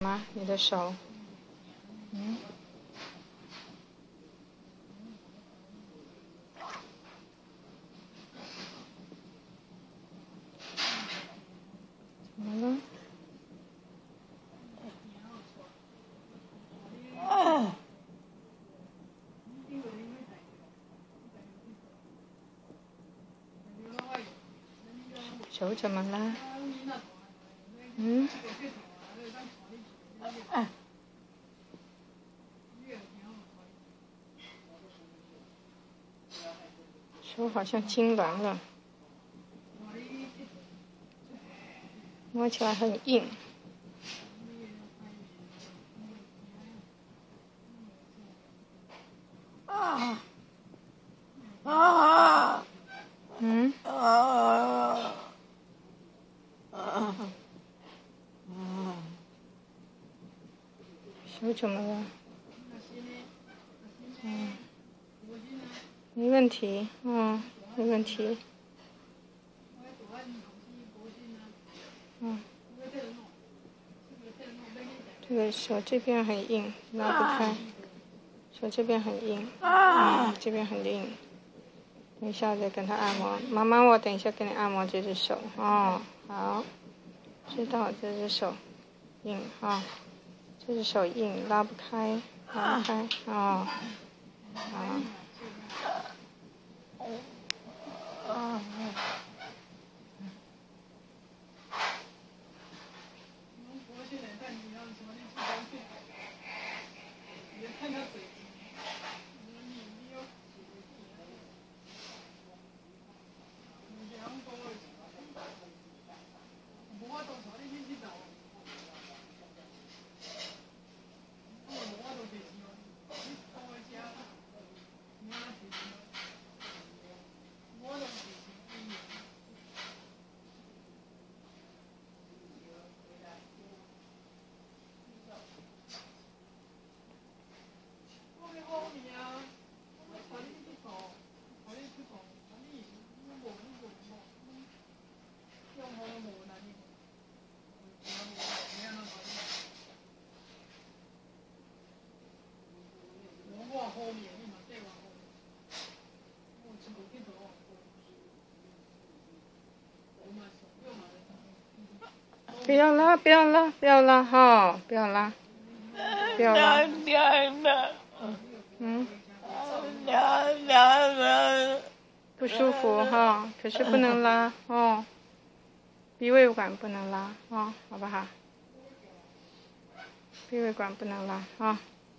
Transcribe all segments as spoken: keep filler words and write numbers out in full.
吗？你的手，嗯，怎么了？啊！手怎么了？嗯？啊！手好像痉挛了，摸起来很硬。啊！啊！嗯？啊！啊！手怎么了？嗯，没问题，嗯，没问题。嗯，这个手这边很硬，拉不开。手这边很硬，嗯，这边很硬。等一下再跟他按摩。妈妈，我等一下给你按摩这只手。哦，好，知道这只手硬啊，这只手硬，拉不开，拉不开。哦，好。啊。不要拉，不要拉，不要拉哈，不要拉，不要拉。嗯。不舒服哈，可是不能拉哦，鼻胃管不能拉哦，好不好？鼻胃管不能拉啊。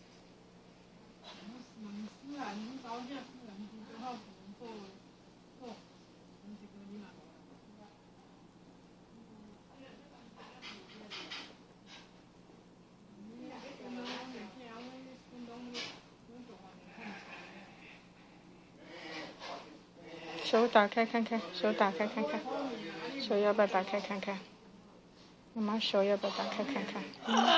手打开看看，手打开看看，手要不要打开看看？妈妈手要不要打开看看？嗯